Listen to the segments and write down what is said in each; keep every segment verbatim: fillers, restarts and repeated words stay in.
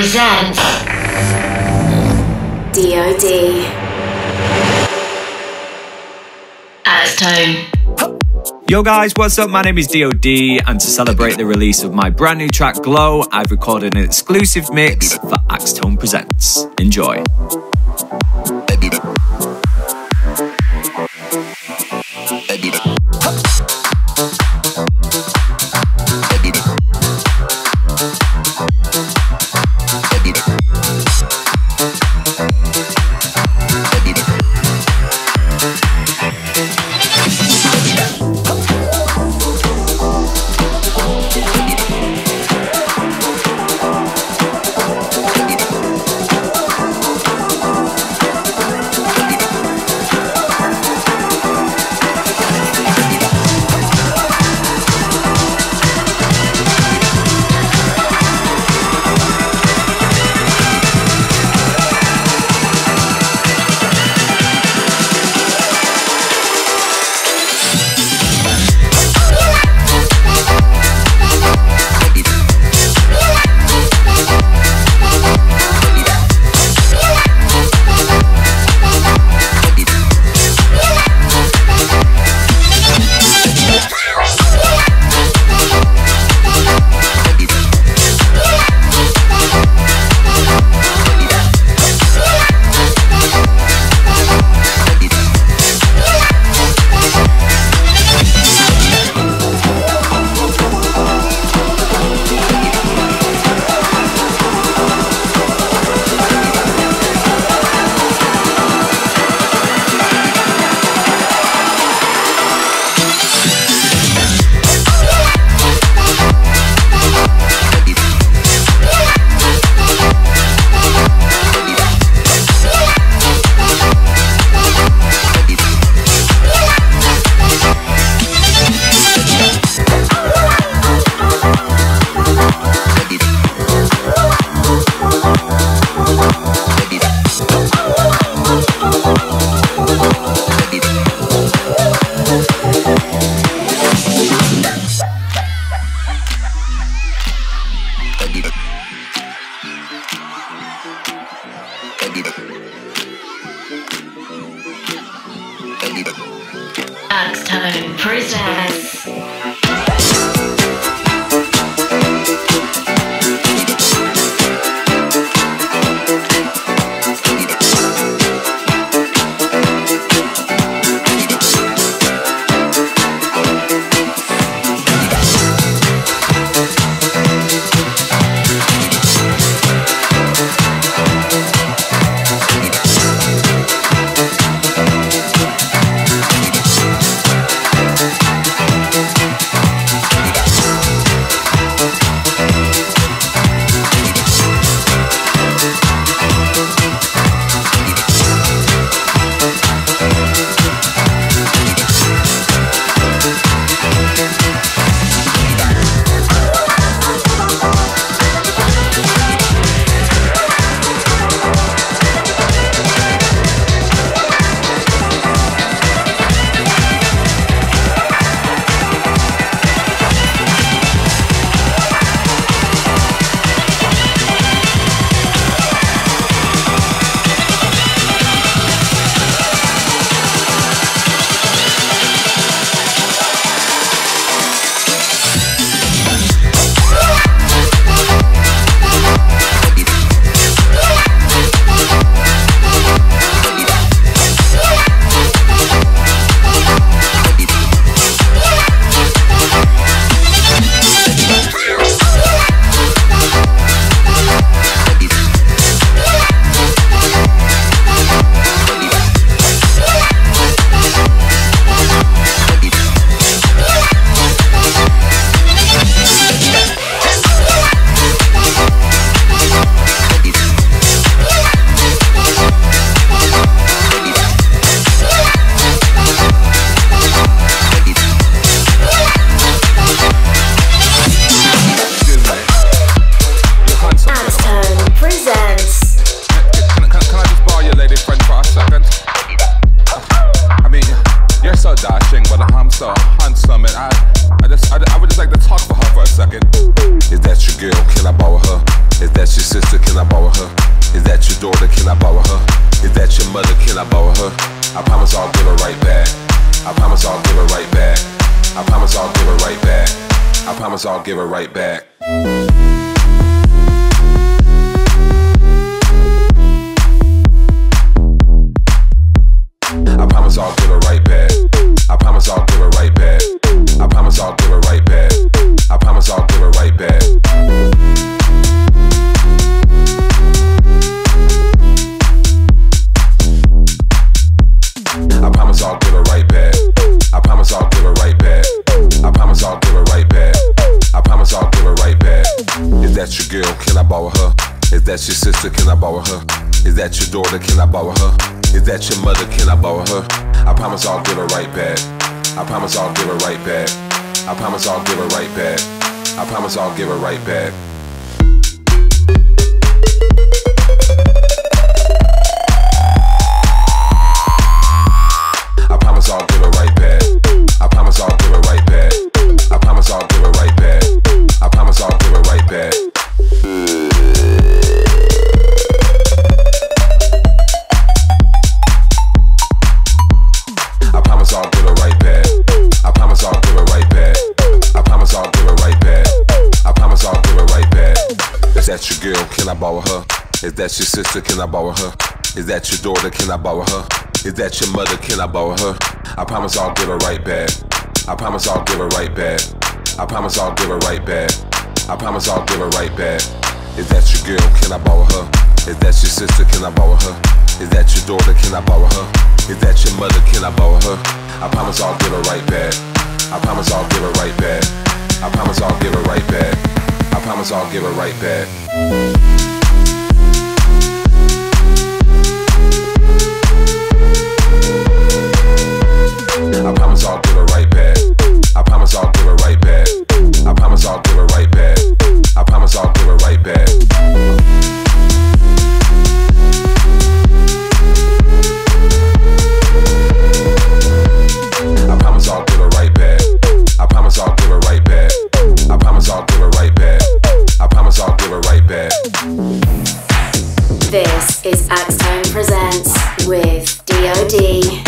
presents D O D Axtone. Yo guys, what's up? My name is D O D, and to celebrate the release of my brand new track Glow, I've recorded an exclusive mix for Axtone Presents. Enjoy. Axtone Presents. mother, can I borrow her? I promise I'll give her right back. I promise I'll give her right back. I promise I'll give her right back. I promise I'll give her right back. I promise I'll give her right back. I promise I'll give her right back. I promise I'll give her right back. I promise I'll give her right back. I promise I'll give her right back. I promise I'll give her right back. I promise I'll give her right back. I promise I'll give her right back. Is that your girl? Can I borrow her? Is that your sister? Can I borrow her? Is that your daughter? Can I borrow her? Is that your mother? Can I borrow her? I promise I'll give her right back. I promise I'll give her right back. I promise I'll give her right back. I promise I'll give her right back. I promise I'll give her right back. I promise I'll give her right back. I promise I'll give her right back. I promise I'll give her right back. I promise I'll give her right back. I promise I'll give her right back. I promise I'll give her right back. I promise I'll give her right back. Is that your girl? Can I borrow her? Is that your sister? Can I borrow her? Is that your daughter? Can I borrow her? Is that your mother? Can I borrow her? I promise I'll give her right back. I promise I'll give her right back. I promise I'll give her right back. I promise I'll give her right back. Is that your girl? Can I borrow her? Is that your sister? Can I borrow her? Is that your daughter? Can I borrow her? Is that your mother? Can I borrow her? I promise I'll give her right back. I promise I'll give her right back. I promise I'll give her right back. I promise I'll give her right back. I promise I'll give her right back. I promise I'll give her right back. I promise I'll give her right back. I promise I'll give her right back. I promise I'll give her right back. I promise I'll give her right back. I promise I'll give her right back. I promise I'll give her right back. This is Axtone Presents with D O D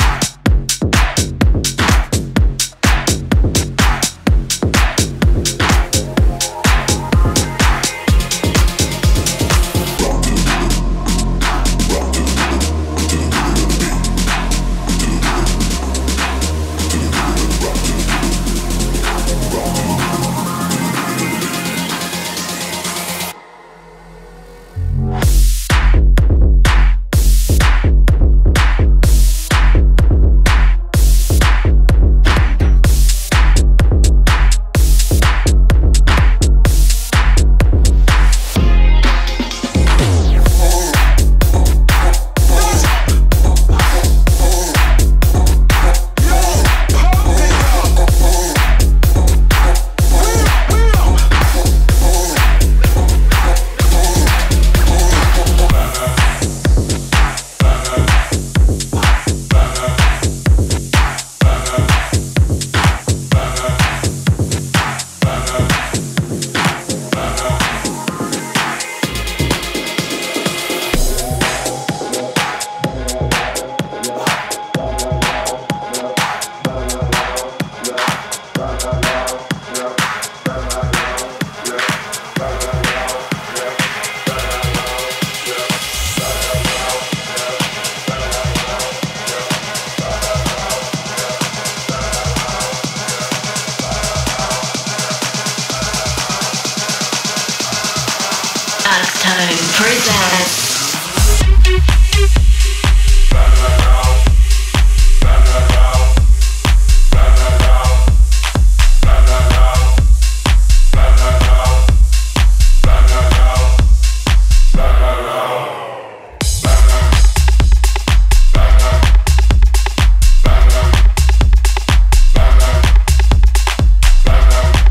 Axtone Presents.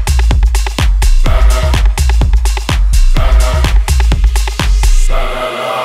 La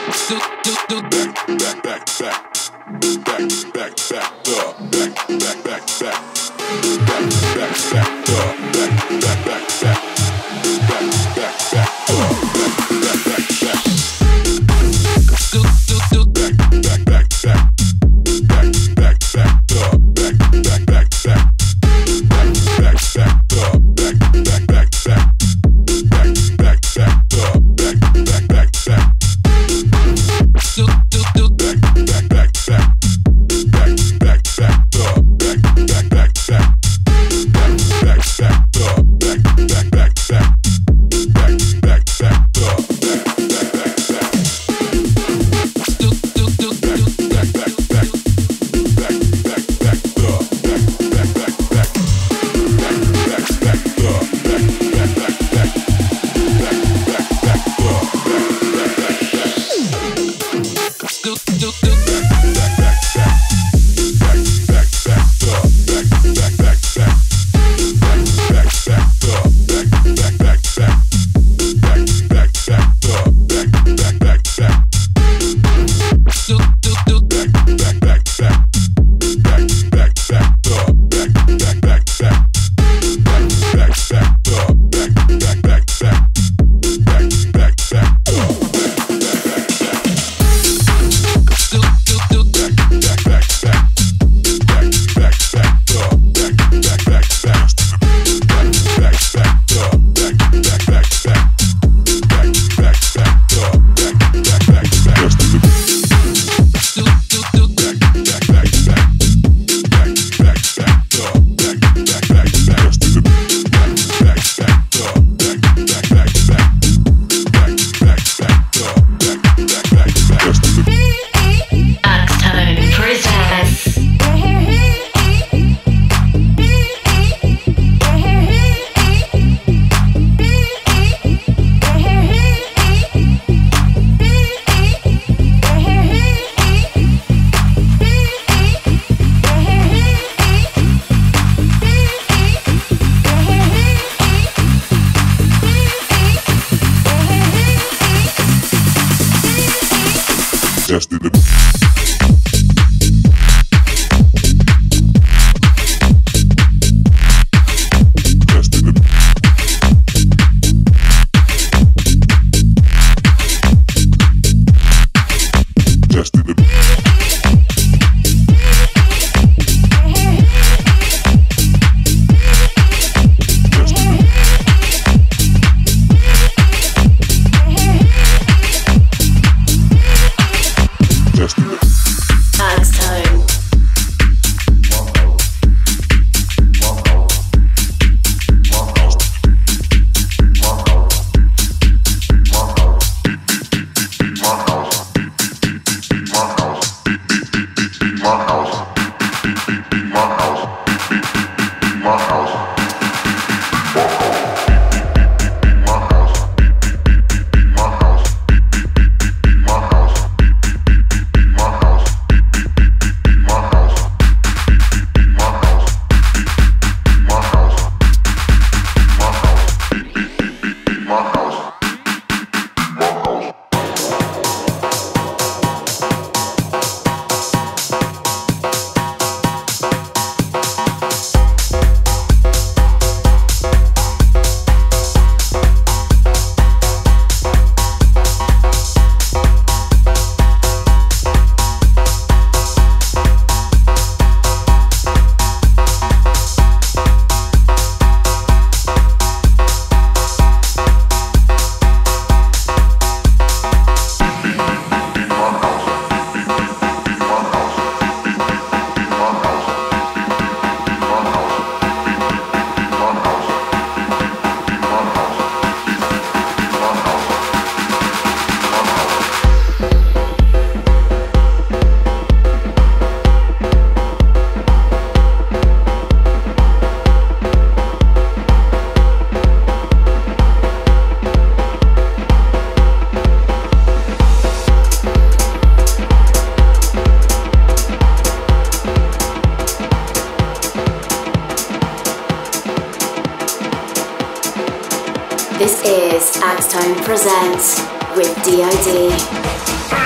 This is Axtone Presents with D O D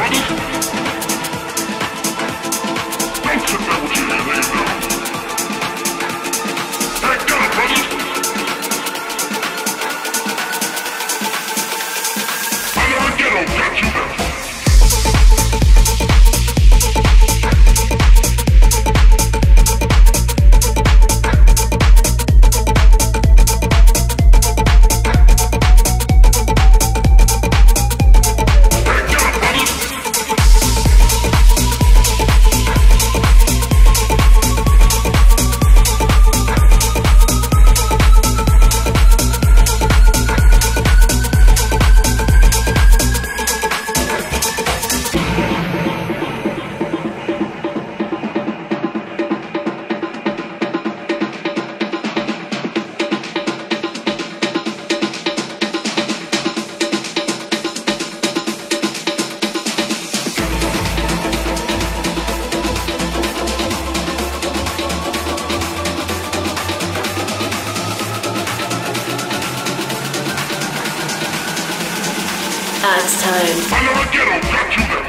Axtone. I never get 'em, got you there.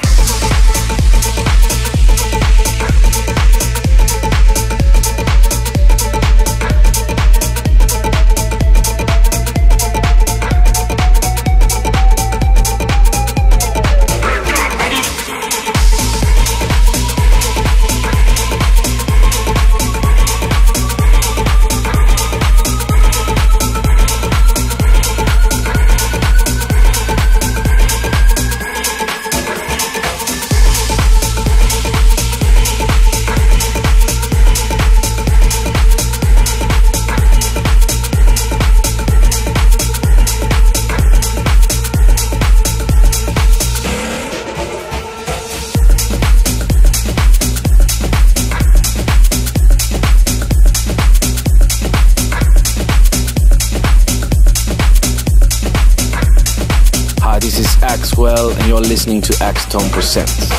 This is Axwell, and you're listening to Axtone Presents.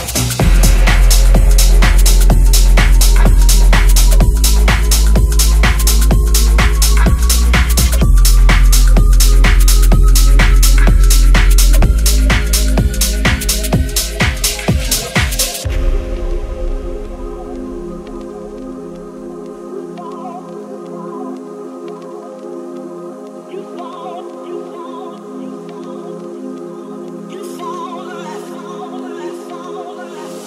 You fall,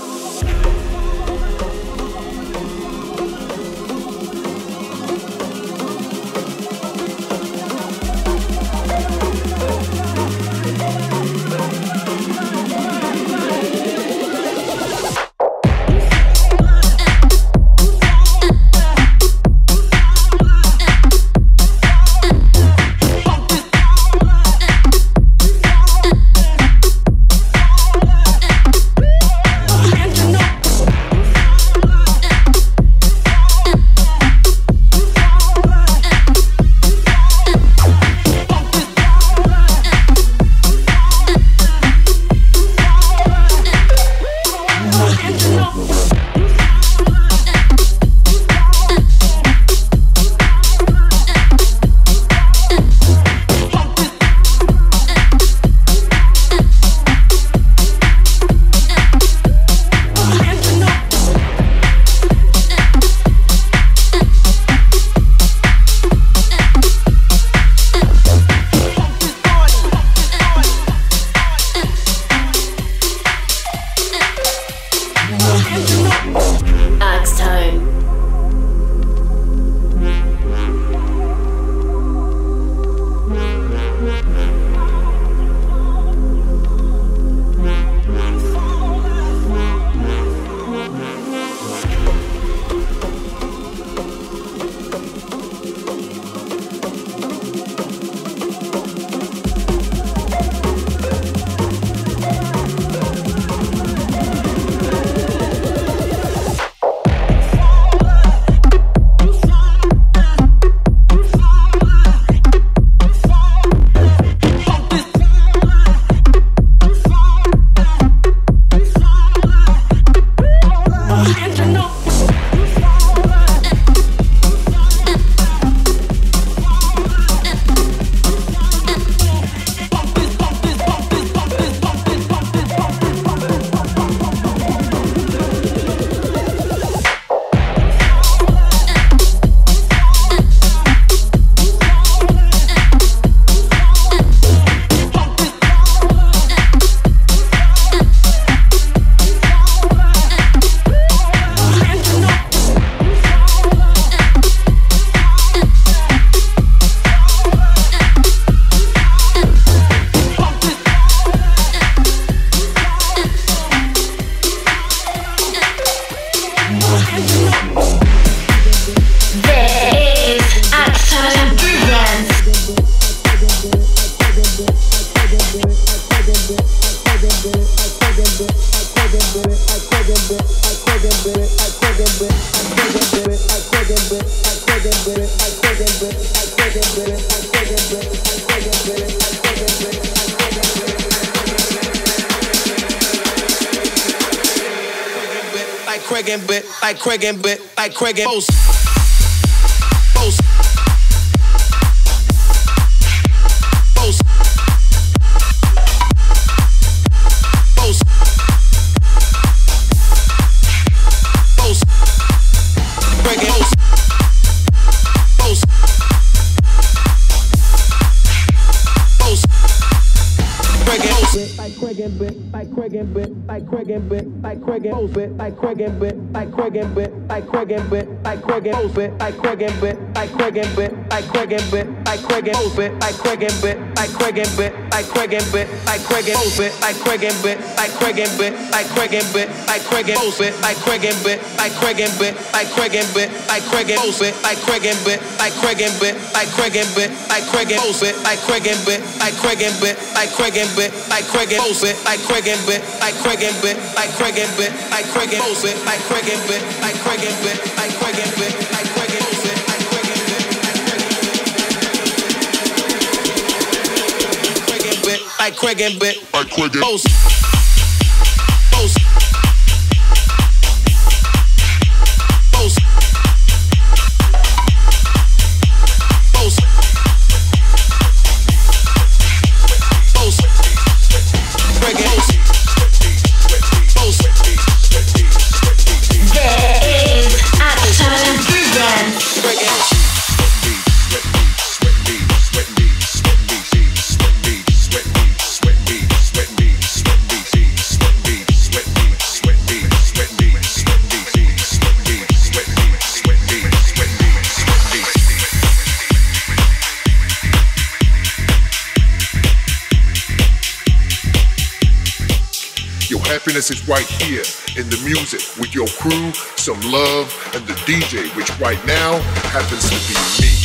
Craig and bit, like Craig and bit, like Craig and Boast. Boast. Boast. Boast. Boast. Craig and Boast. Boast. Boast. Craig and Boast. Like Craig and bit, like Craig and bit, like Craig and bit, like Craig and Boast bit, like Craig and bit, like Craig and bit, like Craig and bit, like Craig and Boast bit, like Craig and bit, like Craig and bit, like Craig and bit, like Craig and Boast bit, like Craig and bit, like Craig and bit, like Craig and bit, like Craig and Boast bit, like Craig and bit, like Craig and bit, like Craig and bit, like Craig and Boast bit, like Craig and bit, like Craig and bit, like Craig and bit, like Craig and Boast bit, like Craig and bit, like Craig and bit, like Craig and bit, like Craig and Boast bit, like Craig and bit, like Craig and bit, like Craig and bit, like Craig and Boast bit, like Craig and bit, like Craig and bit, like Craig and bit, like Craig and Boast bit, like Craig and bit, like Craig and bit, like Craig and bit, like Craig and Boast bit, like Craig and bit, like Craig and bit, like Craig and Boast, Boast, Boast, Boast, Boast, Craig and Boast. Axtone Presents. Happiness is right here in the music with your crew, some love, and the D J, which right now happens to be me.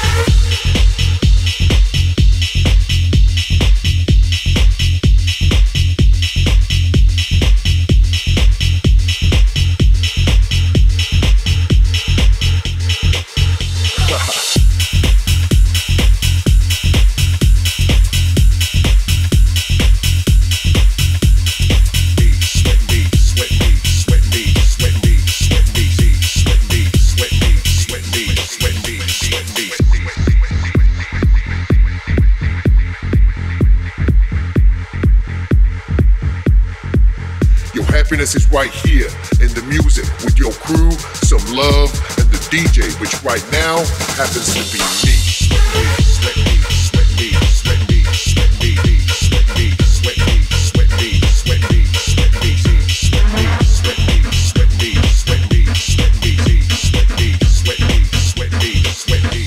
Happiness is right here in the music with your crew, some love, and the D J, which right now happens to be me. Sweat me, sweat me, sweat me, sweat me, sweat me, sweat me, sweat me, sweat me, sweat me, sweat me, sweat me, sweat me, sweat me, sweat me, sweat me, sweat me, sweat me, sweat me,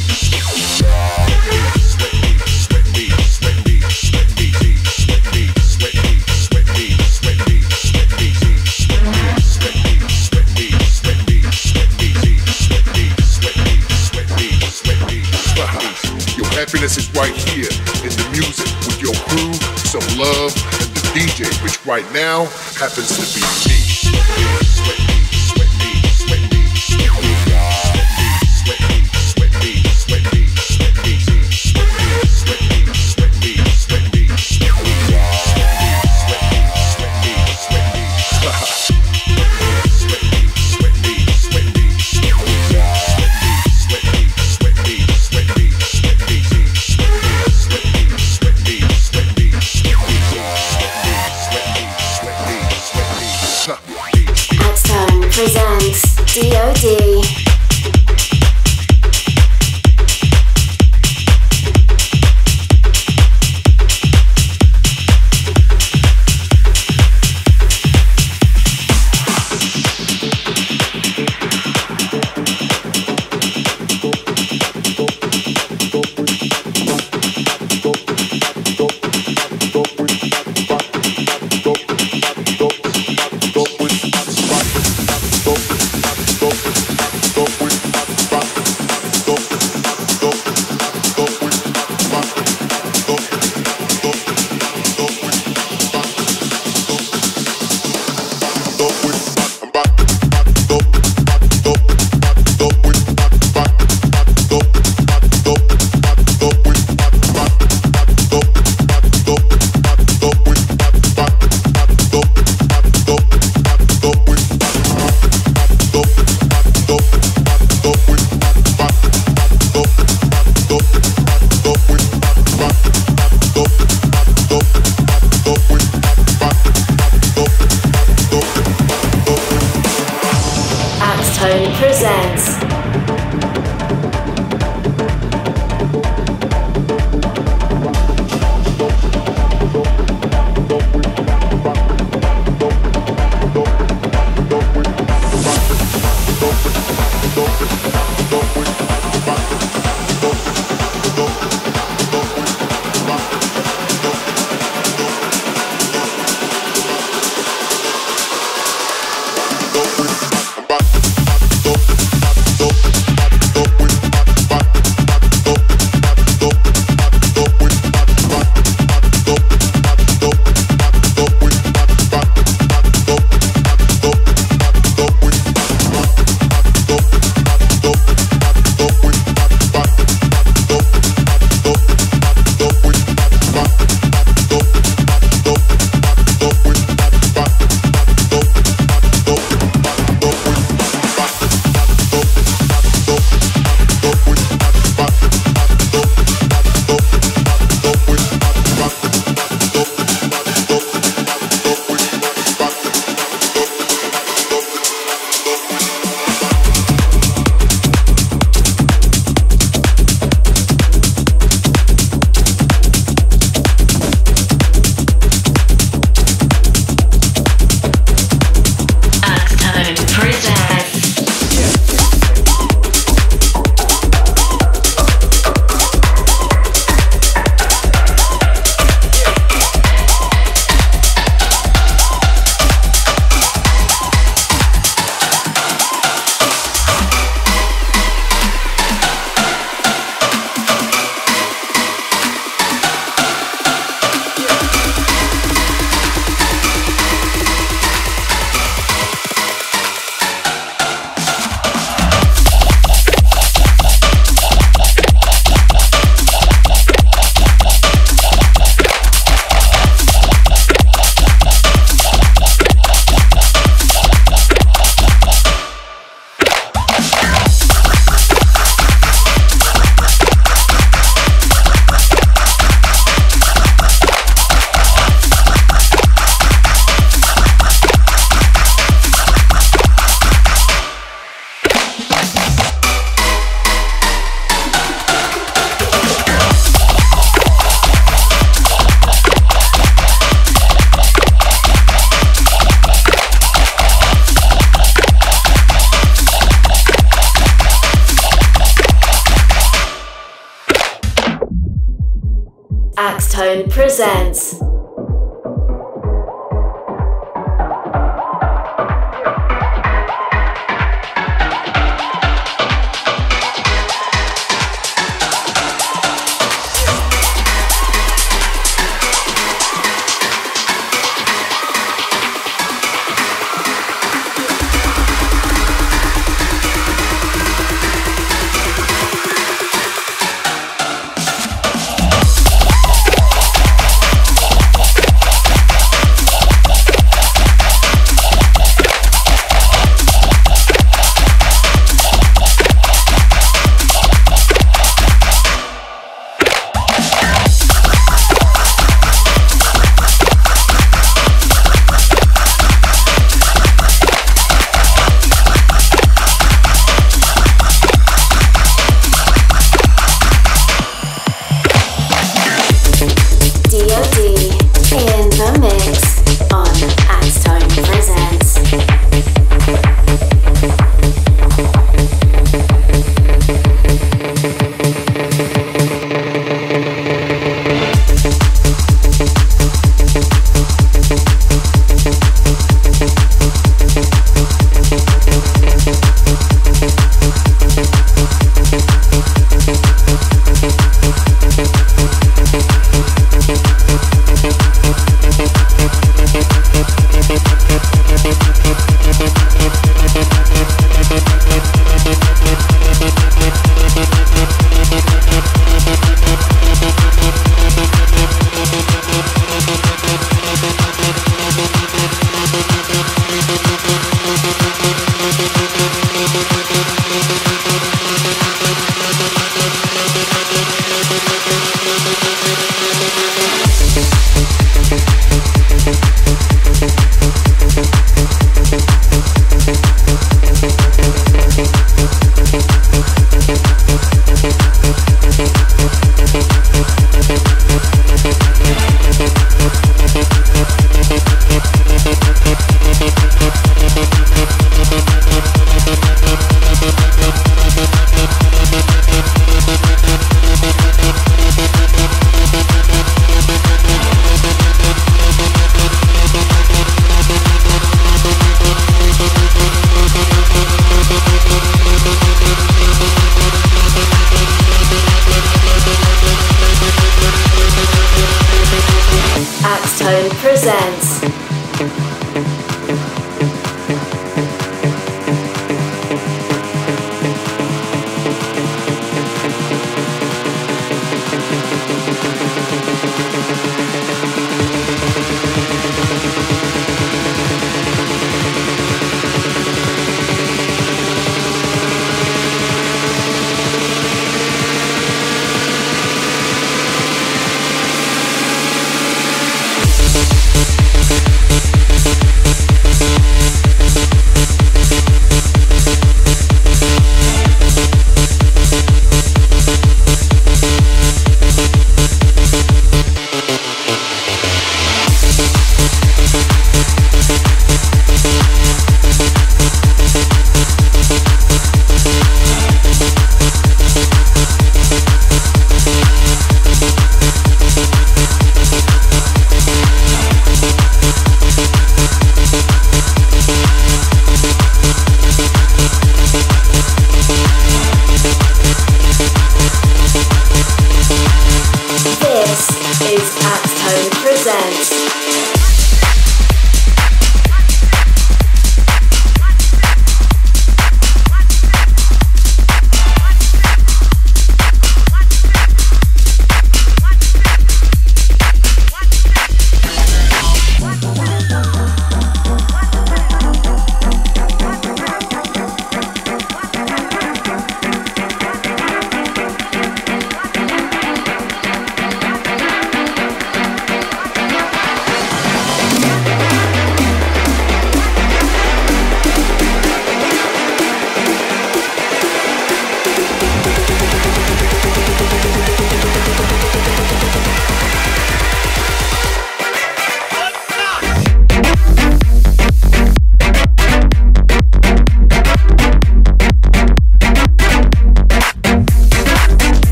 Happiness is right here in the music with your crew, some love, and the D J, which right now happens to be me. Sweat me, sweat me, sweat me, sweat me, sweat me, sweat me, sweat me, sweat me, sweat me, sweat me, sweat me, sweat me, sweat me, sweat me, sweat me, sweat me, sweat me, sweat me, sweat me, sweat me. Axtone Presents D O D. Axtone Presents. Axtone Presents.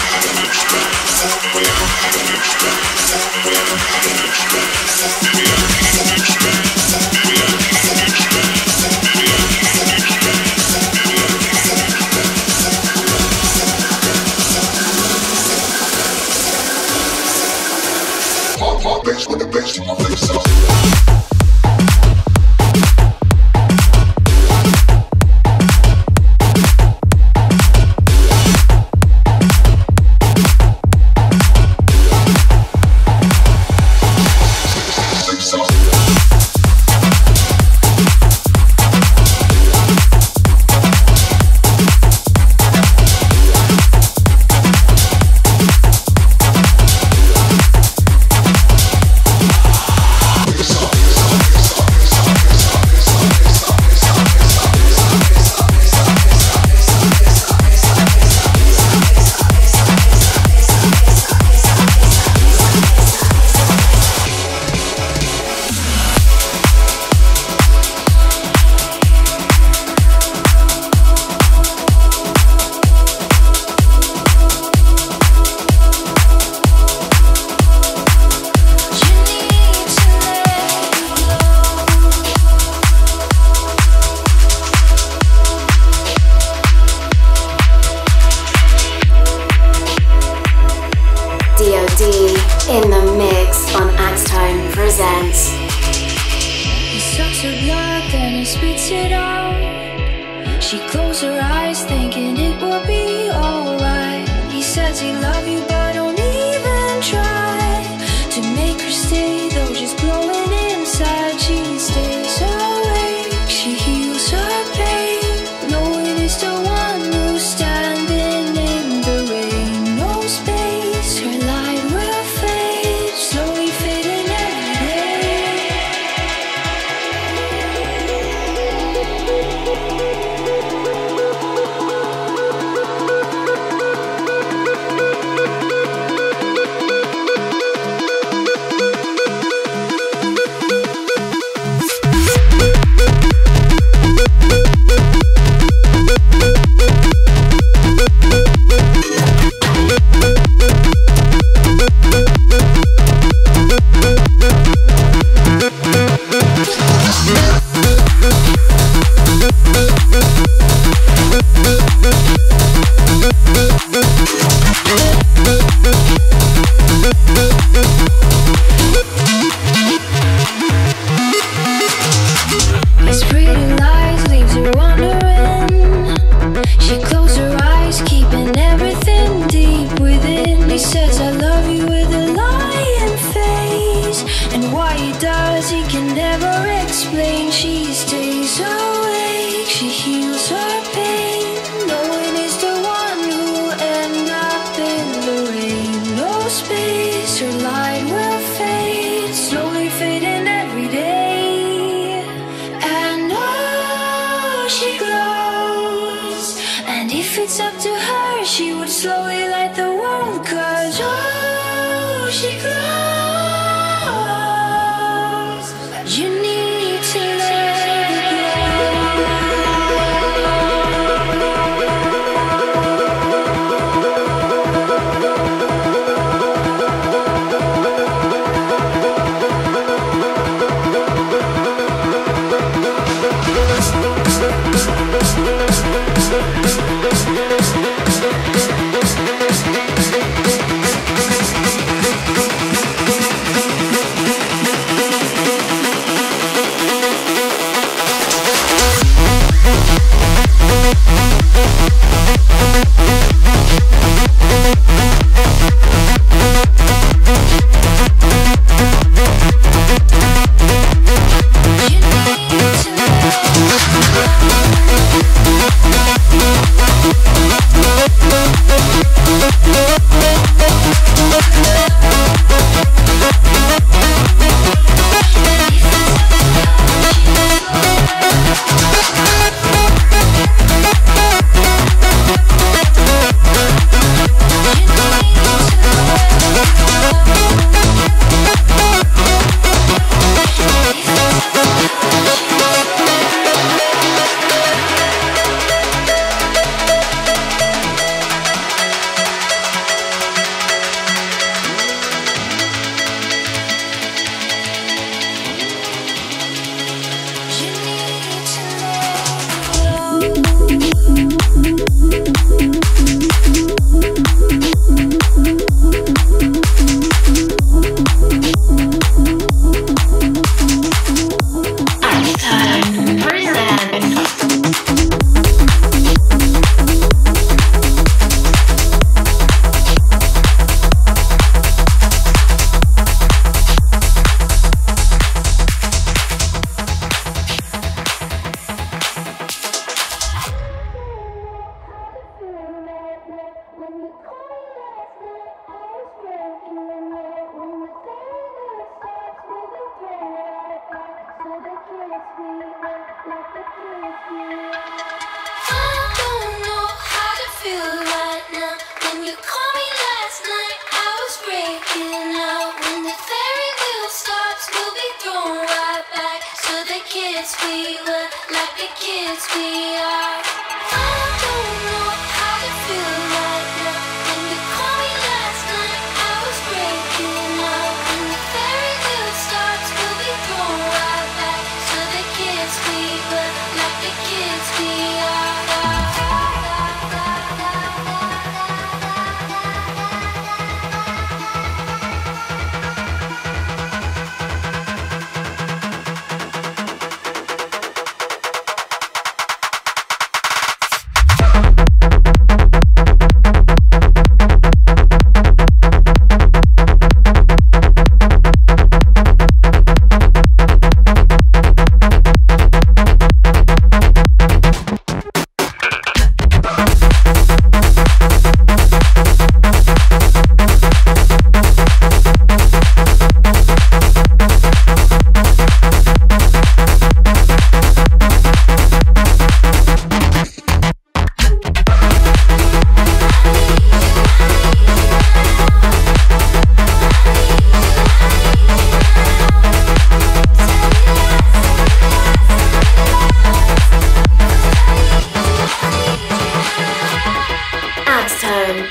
D O D in the mix on Axtone Presents. He sucks her blood, then he spits it out. She closed her eyes, thinking it would be alright. He says he loves you, but don't even try to make her stay, though she's glowing inside. She stays awake, she heals her pain, knowing it's the one who's standing in the rain. No space, her light will fade, slowly fading every day. His pretty lies leaves her wondering. She closed her eyes, keeping everything deep within. He says I love you with a lying face, and why he does he can never explain. She stays awake, she heals her pain, knowing he's the one who'll end up in the rain. No space, her light will fade, slowly fading every day. And oh, she glows, and if it's up to her, she would slowly light the world. Cause oh, she glows, you need to let it go. kids we are. I don't know how to feel right now. When you called me last night, I was breaking up. When the fairy tale starts, we'll be thrown right back to the kids we were, like the kids we are. Axtone.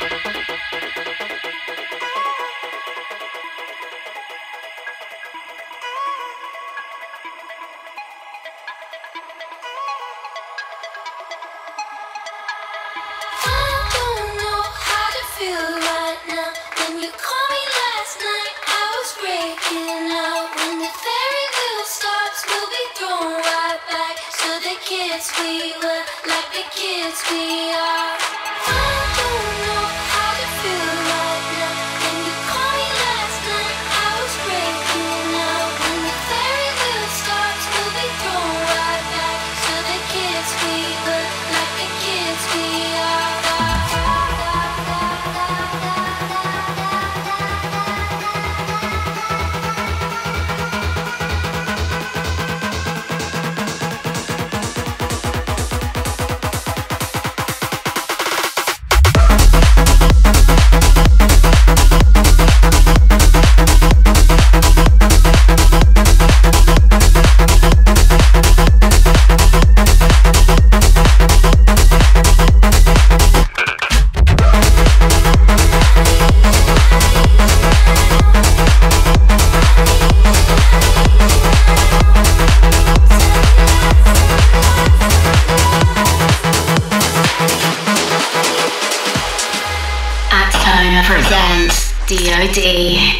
Kids we were, like the kids we are. I don't know how to feel right now. When you called me last night, I was breaking up. When the fairy tale starts, we'll be thrown right back to the kids we were, like the kids we are. Axtone Presents D O D.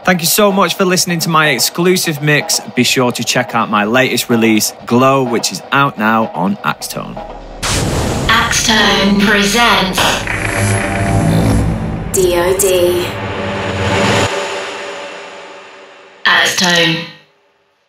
Thank you so much for listening to my exclusive mix. Be sure to check out my latest release, Glow, which is out now on Axtone. Axtone Presents D O D. Axtone.